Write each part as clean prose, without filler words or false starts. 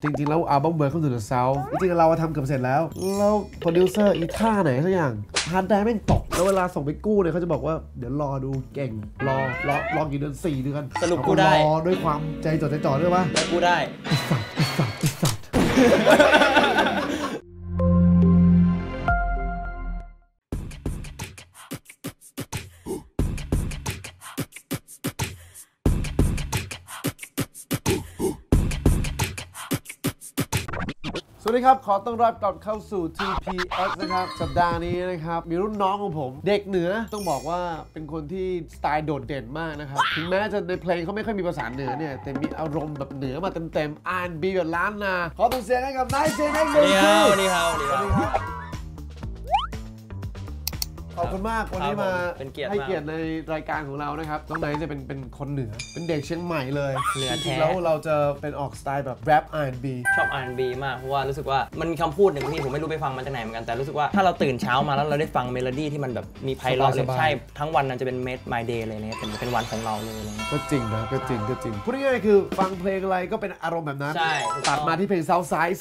จริงๆแล้วอัลบั้ม Welcome to the South จริงๆเราทำเกือบเสร็จแล้วโปรดิวเซอร์อีท่าไหนสักอย่างฮาร์ดไดรฟ์แม่งตกแล้วเวลาส่งไปกู้เนี่ยเขาจะบอกว่าเดี๋ยวรอดูเก่งรอกี่เดือน4 เดือนสรุปกูได้รอด้วยความใจจดใจจ่อด้วยปะแล้วกูได้สัตว์สวัสดีครับขอต้อนรับกลับเข้าสู่ TPX นะครับสัปดาห์นี้นะครับมีรุ่นน้องของผมเด็กเหนือต้องบอกว่าเป็นคนที่สไตล์โดดเด่นมากนะครับถึงแม้จะในเพลงเขาไม่ค่อยมีภาษาเหนือเนี่ยแต่มีอารมณ์แบบเหนือมาเต็มๆ R&B แบบล้านนาขอต้องเสียงให้กับนายเจนเอ็กซ์เลยขอบคุณมากวันนี้มาให้เกียรติในรายการของเรานะครับน้องไนท์เนี่ยเป็นคนเหนือเป็นเด็กเชียงใหม่เลยจริงๆแล้วเราจะเป็นออกสไตล์แบบแรป R&B ชอบ R&B มากเพราะว่ารู้สึกว่ามันมีคำพูดหนึ่งที่ผมไม่รู้ไปฟังมาจากไหนเหมือนกันแต่รู้สึกว่าถ้าเราตื่นเช้ามาแล้วเราได้ฟังเมโลดี้ที่มันแบบมีไพเราะเลยใช่ทั้งวันนั้นจะเป็น Made My Day เลยเนี่ยเป็นวันของเราเลยก็จริงนะก็จริงพูดง่ายๆคือฟังเพลงอะไรก็เป็นอารมณ์แบบนั้นตัดมาที่เพลง Southside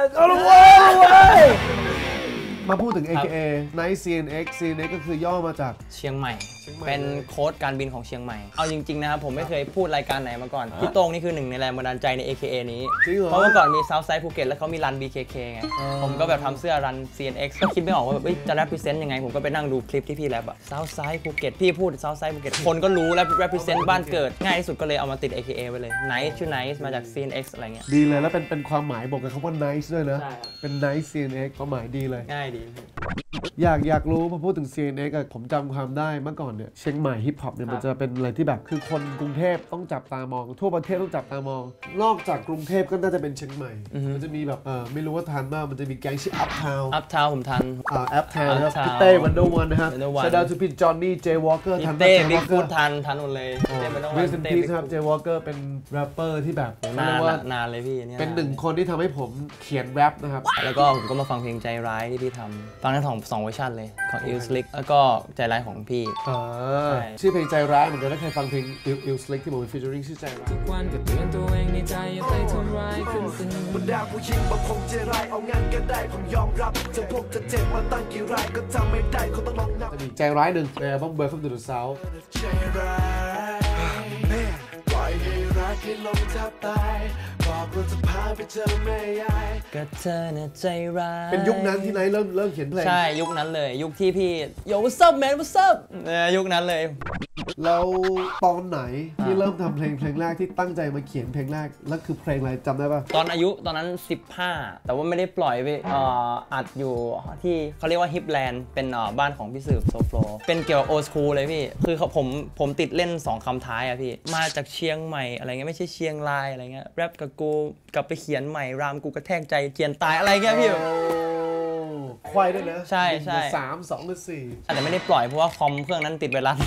มาพูดถึง AKA Night CNX ก็คือย่อมาจากเชียงใหม่เป็นโค้ดการบินของเชียงใหม่เอาจริงๆนะครับผมไม่เคยพูดรายการไหนมาก่อนพี่โต้งนี่คือหนึ่งในแรงบันดาลใจใน AKA นี้เพราะเมื่อก่อนมี Southside ภูเก็ตแล้วเขามีรัน BKK ไงผมก็แบบทำเสื้อรัน CNX ก็คิดไม่ออกว่าแบบจะ represent ยังไงผมก็ไปนั่งดูคลิปที่พี่แรปอะ Southside ภูเก็ตพี่พูด Southside ภูเก็ตคนก็รู้แล้ว represent บ้านเกิดง่ายที่สุดก็เลยเอามาติด AKA ไปเลย Nice ชื่อ Nice มาจาก CNX อะไรเงี้ยดีเลยแล้วเป็นความหมายบอกกับคำว่า Nice ด้วยนะเป็น Nice CNX ความหมายดีเลยง่ายดีอยากรู้พอพูดถึง CNX ผมจำความได้เมื่อก่อนเนี่ยเชียงใหม่ฮิปฮอปเนี่ยมันจะเป็นอะไรที่แบบคือคนกรุงเทพต้องจับตามองทั่วประเทศต้องจับตามองนอกจากกรุงเทพก็น่าจะเป็นเชียงใหม่มันจะมีแบบไม่รู้ว่าทันมากมันจะมีแก๊งชื่อ Uptown ผมทัน Uptown ครับพี่เต้วันเดอร์วันนะครับชาดาทูพิจอนนี่เจวอลเกอร์ทันเต้บิ๊กฟูดทันหมดเลยวิลสันพีซครับเจวอลเกอร์เป็นแรปเปอร์ที่แบบนานเลยพี่เป็นหนึ่งคนที่ทำให้ผมเขียนแรปนะครับแล้วก็ผมก็มาฟังเพลงใจร้ายที่พี่ทำฟังทั้ง2เวอร์ชันเลยของอิลสลิกแล้วก็ใจร้ายของพี่ชื่อเพลงใจร้ายเหมือนกันถ้าใครฟังเพลงอิลสลิกที่ผมเป็นฟีเจอริ่งชื่อใจร้ายทุกวันก็เตือนตัวเองในใจอย่าไปทำร้ายคนอื่นบรรดาผู้หญิงบางคนใจร้ายเอางานก็ได้ผมยอมรับจะพวกเธอเจ็บมาตั้งกี่รายก็ทำไม่ได้เขาต้องลองนับจะมีใจร้ายหนึ่งในอัลบั้ม Welcome to the South ใจร้ายปล่อยให้รักให้ลมแทบตายบอกว่าจะพาไปเจอแม่ยายก็เธอน่ะใจร้ายเป็นยุคนั้นที่ไนท์เริ่มเขียนเพลงใช่ยุคนั้นเลยยุคที่พี่โย what's up man what's up ยุคนั้นเลยแล้วตอนไหนที่เริ่มทำเพลงแรกที่ตั้งใจมาเขียนเพลงแรกแล้วคือเพลงอะไรจำได้ป่ะตอนนั้น15แต่ว่าไม่ได้ปล่อยไปอัดอยู่ที่เขาเรียกว่าฮิปแลนด์เป็นบ้านของพี่สืบโซโฟลเป็นเกี่ยวกับโอสคูลเลยพี่คือผมติดเล่น2คำท้ายอะพี่มาจากเชียงใหม่อะไรเงี้ยไม่ใช่เชียงรายอะไรเงี้ยแรปกับกูกลับไปเขียนใหม่รามกูกระแทกใจเจียนตายอะไรเงี้ยพี่ควายด้วยนะใช่ 3 2 หรือ 4 แต่ไม่ได้ปล่อยเพราะว่าคอมเครื่องนั้นติดไวรัส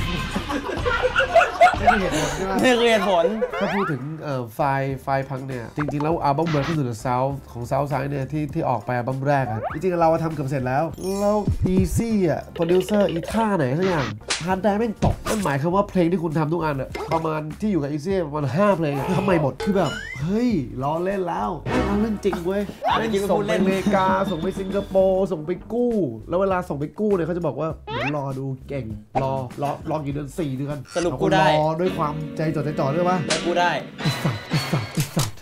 นี่คือเหตุผลใช่ไหมถ้าพูดถึงไฟล์พังเนี่ยจริงๆแล้วอัลบั้ม Welcome to the South ของ Southside เนี่ยที่ออกไปอัลบั้มแรกอะจริงๆเราทำเกือบเสร็จแล้วEasy อะโปรดิวเซอร์อีท่าไหนสักอย่างฮาร์ดไดรฟ์แม่งตกนั่นหมายความว่าเพลงที่คุณทำทุกอันอะประมาณที่อยู่กับ Easy ประมาณ5 เพลงทำไมหมดคือแบบเฮ้ยล้อเล่นแล้วเรื่องจริงเว้ยส่งไปอเมริกาส่งไปสิงคโปร์ส่งไปกู้แล้วเวลาส่งไปกู้เนี่ยเขาจะบอกว่าเดี๋ยวรอดูเก่งรอกี่เดือน4 เดือนสรุปกูได้รอด้วยความใจจดใจจ่อด้วยปะแล้วกูได้สัตว์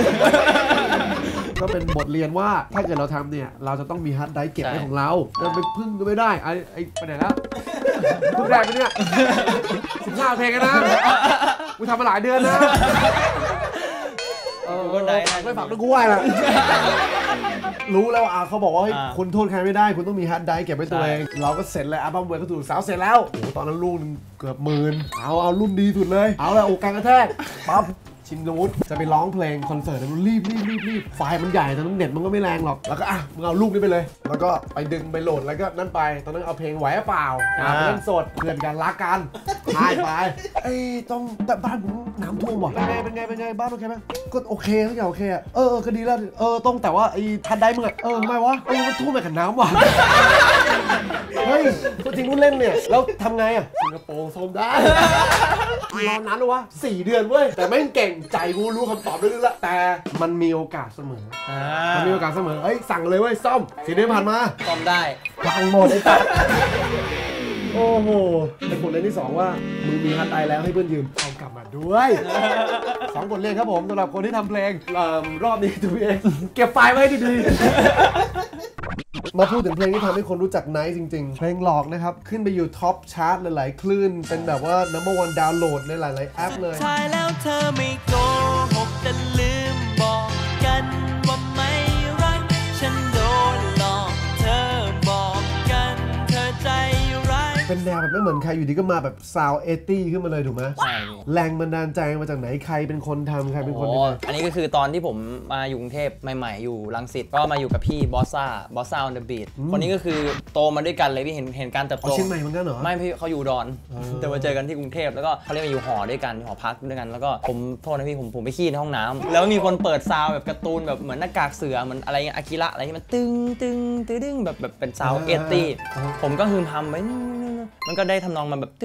ก็เป็นบทเรียนว่าถ้าเกิดเราทำเนี่ยเราจะต้องมีฮาร์ดไดรฟ์เก็บไว้ของเราเราไปพึ่งก็ไม่ได้ไอ้ไปไหนแล้วพึ่งได้ไหมเนี่ย15 เพลงนะกูทำมาหลายเดือนนะคนไหนไม่ฝากด้วยกูไหวละรู้แล้วเขาบอกว่าคุณโทษใครไม่ได้คุณต้องมีฮาร์ดไดรฟ์เก็บไว้ตัวเองเราก็เสร็จแล้วอัลบั้มWelcome to the Southเสร็จแล้วโอ้ตอนนั้นลูกเกือบ10,000เอารุ่นดีสุดเลยเอาละโอกาสกระแทกปั๊บชินวุฒิจะไปร้องเพลงคอนเสิร์ตแล้วรีบไฟล์มันใหญ่ตอนนั้นเน็ตมันก็ไม่แรงหรอกแล้วก็มึงเอาลูกนี้ไปเลยแล้วก็ไปดึงไปโหลดแล้วก็นั่นไปตอนนั้นเอาเพลงไหวเปล่าเล่นสดเพื่อนกันรักกันไปต้องแต่บ้านผมน้ำท่วมว่ะเป็นไงบ้านโอเคไหมก็โอเคทุกอย่างโอเคอ่ะก็ดีแล้วตรงแต่ว่าไอ้ทันได้มึงอ่ะทำไมวะมันท่วมไปกับน้ำว่ะเฮ้ยพูดจริงพูดเล่นเนี่ยแล้วทำไงอ่ะสิงคโปร์ส้มได้รอนานหรอวะ4 เดือนเว้ยแต่ไม่เก่งใจกูรู้คำตอบได้แล้วแต่มันมีโอกาสเสมอมันมีโอกาสเสมอเฮ้ยสั่งเลยเว้ยซ่อม4 เดือนผ่านมาซ่อมได้พังหมดไอ้ตั๊ดโอ้โหไอ้บทเรียนที่2ว่ามึงมีฮัตไอแล้วให้เพื่อนยืมเอากลับมาด้วย2 บทเรียนครับผมสำหรับคนที่ทำเพลงรอบนี้ตัวเองเก็บไฟล์ไว้ดีๆมาพูดถึงเพลงที่ทำให้คนรู้จักไนท์จริงๆเพลงหลอกนะครับขึ้นไปอยู่ท็อปชาร์ตหลายๆคลื่นเป็นแบบว่า number 1 ดาวน์โหลดในหลายๆแอปเลยท้ายแล้วเธอไม่โกหกแต่ลืมบอกกันว่าไม่รักฉันโดนหลอกเธอบอกกันเธอใจร้ายเป็นแนวแบบไม่เหมือนใครอยู่ดีก็มาแบบซาวเอตี้ขึ้นมาเลยถูกไหมใช่แรงบันดาลใจมาจากไหนใครเป็นคนทำใครเป็นคนอันนี้ก็คือตอนที่ผมมาอยู่กรุงเทพใหม่ๆอยู่รังสิตก็มาอยู่กับพี่บอสซ่าon the beat คนนี้ก็คือโตมาด้วยกันเลยพี่เห็นการเติบโตเชียงใหม่เหมือนกันเหรอไม่พี่เขาอยู่ดอนแต่มาเจอกันที่กรุงเทพแล้วก็เขาเรียกว่าอยู่หอด้วยกันหอพักด้วยกันแล้วก็ผมโทษนะพี่ผมไปขี้ในห้องน้ำแล้วมีคนเปิดซาวแบบการ์ตูนแบบเหมือนหน้ากากเสือเหมือนอะไรอากิระอะไรที่มันตึงแบบเป็นซาวเอตี้ผมก็ฮืมฮำไปมันก็ได้ทำนองมาแบบ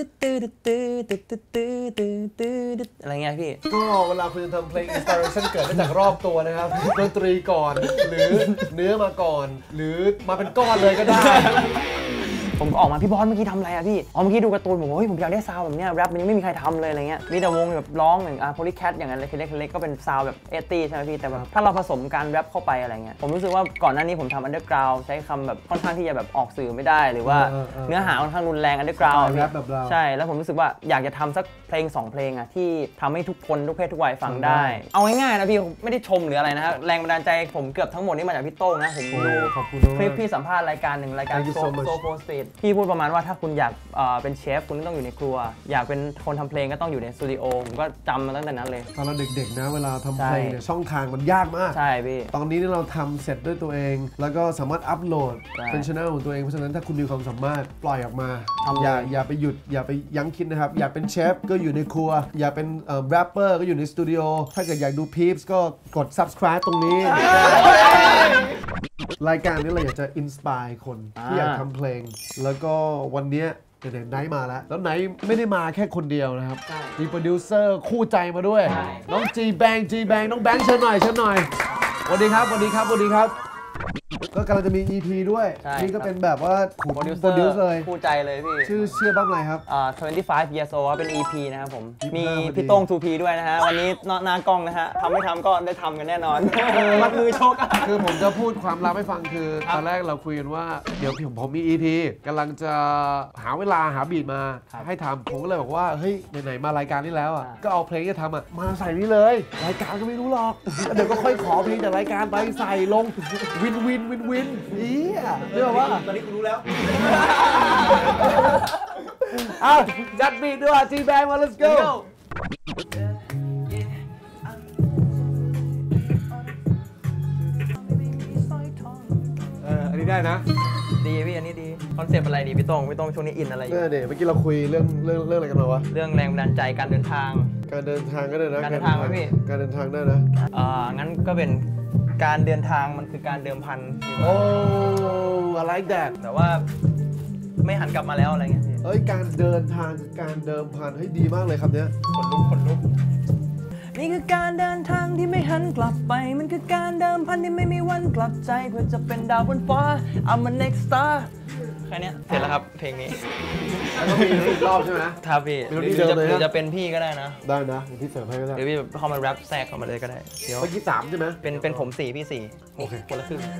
อะไรเงี้ยพี่ก็เวลาคุณจะทำเพลง inspiration เกิดมาจากรอบตัวนะครับดนตรีก่อนหรือเนื้อมาก่อนหรือมาเป็นก้อนเลยก็ได้ผมก็ออกมาพี่บอสเมื่อกี้ทำอะไรอะพี่เมื่อกี้ดูการ์ตูนผมว่าเฮ้ยผมอยากได้ซาวแบบเนี้ยแรปมันยังไม่มีใครทำเลยอะไรเงี้ยมีแต่วงแบบร้องอย่างโพลีแคทอย่างนั้นเล็กก็เป็นซาวแบบเอตี้ใช่ไหมพี่แต่แบบถ้าเราผสมการแรปเข้าไปอะไรเงี้ยผมรู้สึกว่าก่อนหน้านี้ผมทำอันเดอร์กราวด์ใช้คำแบบค่อนข้างที่จะแบบออกสื่อไม่ได้หรือว่าเนื้อหาค่อนข้างรุนแรงอันเดอร์กราวด์ใช่แล้วผมรู้สึกว่าอยากจะทำสักเพลง2 เพลงอะที่ทำให้ทุกคนทุกเพศทุกวัยฟังได้เอาง่ายๆนะพี่ไม่ได้ชมหรืออะไรนะฮะแรงบันดาลใจผมเกือบทั้งหมดนี่มาจากพี่โต้งนะผมดูคลิปพี่สัมภาษณ์รายการหนึ่งรายการโซโฟสตรีทพี่พูดประมาณว่าถ้าคุณอยากเป็นเชฟคุณต้องอยู่ในครัวอยากเป็นคนทำเพลงก็ต้องอยู่ในสตูดิโอผมก็จำมาตั้งแต่นั้นเลยตอนเราเด็กๆนะเวลาทำเพลงเนี่ยช่องทางมันยากมากใช่พี่ตอนนี้เราทำเสร็จด้วยตัวเองแล้วก็สามารถอัพโหลดเป็นช่องของตัวเองเพราะฉะนั้นถ้าคุณมีความสามารถปล่อยออกมาอย่าไปหยุดอย่าไปยั้งคิดนะครับอยากเป็นเชฟก็อยู่ในครัวอยากเป็นแรปเปอร์ก็อยู่ในสตูดิโอถ้าเกิดอยากดูพีพส์ก็กด subscribe ตรงนี้รายการนี้เราอยากจะอินสปายคนที่อยากทำเพลงแล้วก็วันนี้ไนท์มาแล้วไนท์ไม่ได้มาแค่คนเดียวนะครับมีโปรดิวเซอร์คู่ใจมาด้วยน้องจีแบงน้องแบงค์เชิญหน่อยสวัสดีครับก็กำลังจะมี EP ด้วยนี่ก็เป็นแบบว่าโปรดิวเซอร์เลยคู่ใจเลยพี่ชื่อบ้างอะไรครับ 25 years old เป็น EP นะครับผมมีพี่โต้ง 2P ด้วยนะฮะวันนี้หน้ากล้องนะฮะทำไม่ทำก็ได้ทำกันแน่นอนมัดมือโชกคือผมจะพูดความลับให้ฟังคือตอนแรกเราคุยกันว่าเดี๋ยวผมมี EP กำลังจะหาเวลาหาบีทมาให้ทำผมก็เลยบอกว่าเฮ้ยไหนๆมารายการนี้แล้วอ่ะก็เอาเพลงที่ทำมาใส่นี่เลยรายการก็ไม่รู้หรอกเดี๋ยวก็ค่อยขอเพลงจากรายการไปใส่ลงวินอี๋เรียกว่าตอนนี้กูรู้แล้วจัดบีทด้วยจีแบงมา let's go อันนี้ได้นะดีพี่อันนี้ดีคอนเซปต์อะไรดีพี่โต้งช่วงนี้อินอะไรอยู่เนี่ยเมื่อกี้เราคุยเรื่องอะไรกันมาวะเรื่องแรงบันดาลใจการเดินทางก็ได้นะการเดินทางไหมพี่การเดินทางได้นะงั้นก็เป็นการเดินทางมันคือการเดิมพันโอ้อะไรแดดแต่ว่าไม่หันกลับมาแล้วอะไรเงี้ยเอ้ยการเดินทางการเดิมพันเฮ้ยดีมากเลยครับเนี้ยคนลุกนี่คือการเดินทางที่ไม่หันกลับไปมันคือการเดิมพันที่ไม่มีวันกลับใจเพื่อจะเป็นดาวบนฟ้า I'm a next star แค่นี้เสร็จแล้วครับเพลงนี้แล้วก็มีอีกรอบใช่ไหมครับพี่หรือจะเป็นพี่ก็ได้นะได้นะพี่เสริมให้ก็ได้หรือพี่เข้ามาแรปแทรกเข้ามาเลยก็ได้เดี๋ยวเมื่อกี้3ใช่ไหมเป็นผม4พี่4 โอเคคนละครึ่ง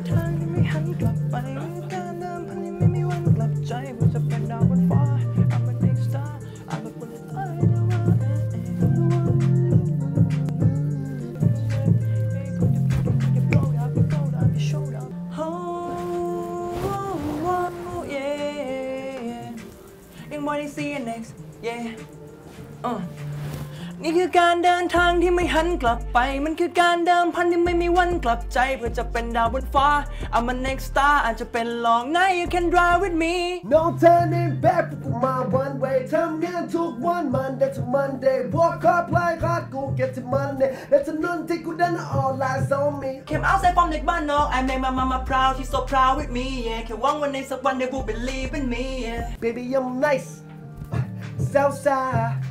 นี่คือคือการเดินทางที่ไม่หันกลับไปมันคือการเดิมพันที่ไม่มีวันกลับใจเพื่อจะเป็นดาวบนฟ้า I'm a next star อาจจะเป็นลองนะ You can drive with me No turning back พวกกูมา one way ทำงานทุกวัน Monday to Monday work hard play hard กู get to Monday และถนนที่กูเดิน all eyes on me Came outside from เด็กบ้านนอก I made my mama proud she's so proud with me yeah แค่หวังวันในสักวัน they will believe in me yeah Baby I'm nice Southside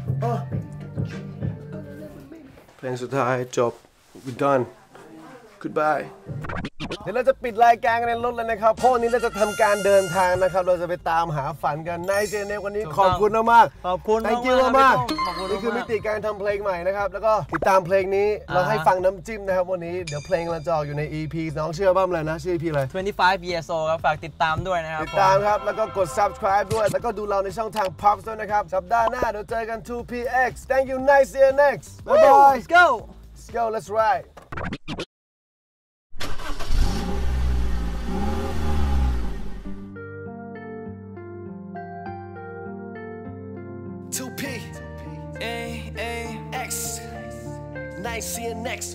เพลงสุดท้ายจบ we done goodbye เดี๋ยวเราจะปิดรายการกันในรถแล้วนะครับเพราะวันนี้เราจะทำการเดินทางนะครับเราจะไปตามหาฝันกันในเจเนฟวันนี้ขอบคุณมากๆขอบคุณ thank you มากขอบคุณนี่คือมิติการทำเพลงใหม่นะครับแล้วก็ติดตามเพลงนี้เราให้ฟังน้ำจิ้มนะครับวันนี้เดี๋ยวเพลงเราจะออกอยู่ใน EP น้องเชื่อบ้างเลยนะชื่อ EP อะไร 25 years old ครับฝากติดตามด้วยนะครับติดตามครับแล้วก็กด subscribe ด้วยแล้วก็ดูเราในช่องทาง Pops ด้วยนะครับสัปดาห์หน้าเดี๋ยวเจอกัน 2px thank you nice see you next bye bye Let's go let's go let's ride 2P A A X nice see you next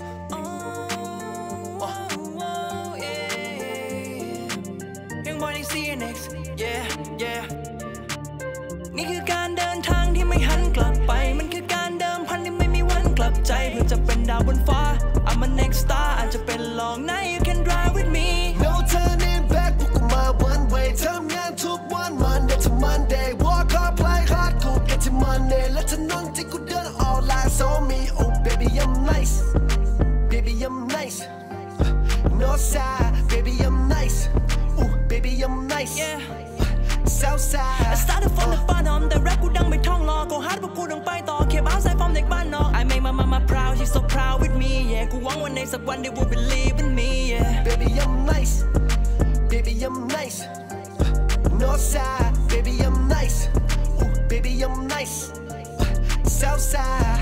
Young boy they see you next yeah yeah นี่คือการเดินทางที่ไม่หันกลับไปมันคือการเดิมพันที่ไม่มีวันกลับใจเพื่อจะเป็นดาวบนฟ้า I'm a next star อาจจะเป็นลองนะ You can drive with me No turning back พวกกูมา one way ทำงานทุกวัน Monday to Monday work hard play hard กู get to Monday และถนนที่กูเดิน all eyes on me oh baby I'm nice baby I'm nice North side baby I'm nice ooh baby I'm nice yeah Southside I started from the bottom แต่แรปกูดังไม่ท่องรอ go hard พวกกูต้องไปต่อ Came outside from เด็กบ้านนอก I made my mama proud she's so proud with me yeah กูหวังวันในสักวัน they will believe in me yeah Baby I'm nice Baby I'm nice North side Baby I'm nice ooh baby I'm nice Southside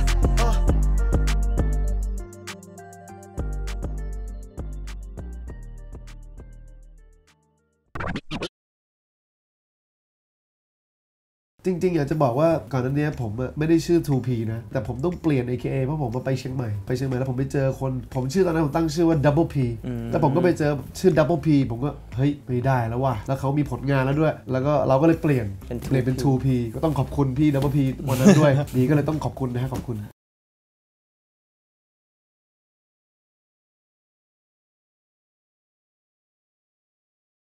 จริงๆอยากจะบอกว่าก่อนหน้านี้ผมไม่ได้ชื่อ 2P นะแต่ผมต้องเปลี่ยน AKA เพราะผมมาไปเชียงใหม่แล้วผมไปเจอคนผมชื่อตอนนั้นผมตั้งชื่อว่า Double P แล้วผมก็ไปเจอชื่อ Double P ผมก็เฮ้ยไม่ได้แล้วว่ะแล้วเขามีผลงานแล้วด้วยแล้วก็เราก็เลยเปลี่ยนเป็น 2P ก็ต้องขอบคุณพี่ Double P วันนั้นด้วย นี่ก็เลยต้องขอบคุณนะฮะขอบคุณ